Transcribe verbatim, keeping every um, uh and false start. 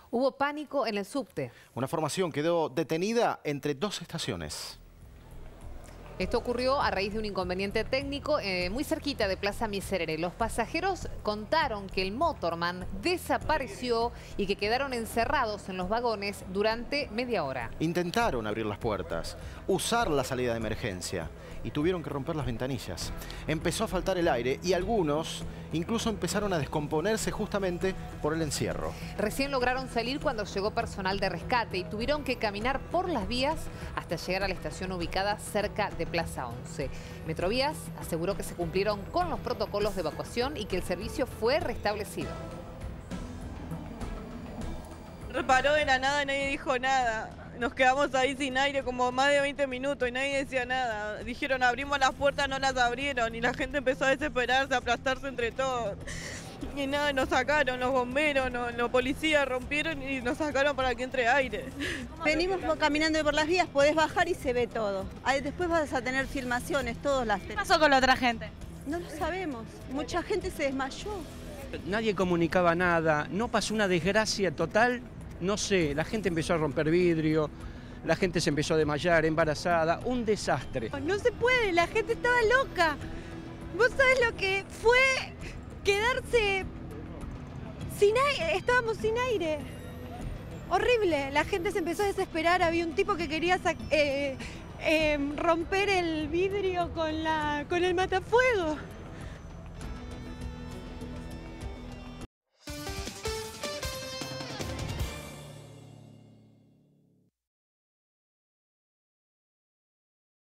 Hubo pánico en el subte. Una formación quedó detenida entre dos estaciones. Esto ocurrió a raíz de un inconveniente técnico eh, muy cerquita de Plaza Miserere. Los pasajeros contaron que el motorman desapareció y que quedaron encerrados en los vagones durante media hora. Intentaron abrir las puertas, usar la salida de emergencia y tuvieron que romper las ventanillas. Empezó a faltar el aire y algunos incluso empezaron a descomponerse justamente por el encierro. Recién lograron salir cuando llegó personal de rescate y tuvieron que caminar por las vías hasta llegar a la estación ubicada cerca de Plaza once. Metrovías aseguró que se cumplieron con los protocolos de evacuación y que el servicio fue restablecido. Reparó de la nada, nadie dijo nada. Nos quedamos ahí sin aire como más de veinte minutos y nadie decía nada. Dijeron abrimos las puertas, no las abrieron y la gente empezó a desesperarse, a aplastarse entre todos. Y nada, nos sacaron los bomberos, no, los policías rompieron y nos sacaron para que entre aire. Venimos caminando por las vías, podés bajar y se ve todo. Ahí después vas a tener filmaciones, todos las... ¿Qué pasó con la otra gente? No lo sabemos, mucha gente se desmayó. Nadie comunicaba nada, no pasó una desgracia total, no sé, la gente empezó a romper vidrio, la gente se empezó a desmayar, embarazada, un desastre. No se puede, la gente estaba loca. ¿Vos sabés lo que fue quedarse sin aire? Estábamos sin aire. Horrible, la gente se empezó a desesperar, había un tipo que quería eh, eh, romper el vidrio con, la, con el matafuego.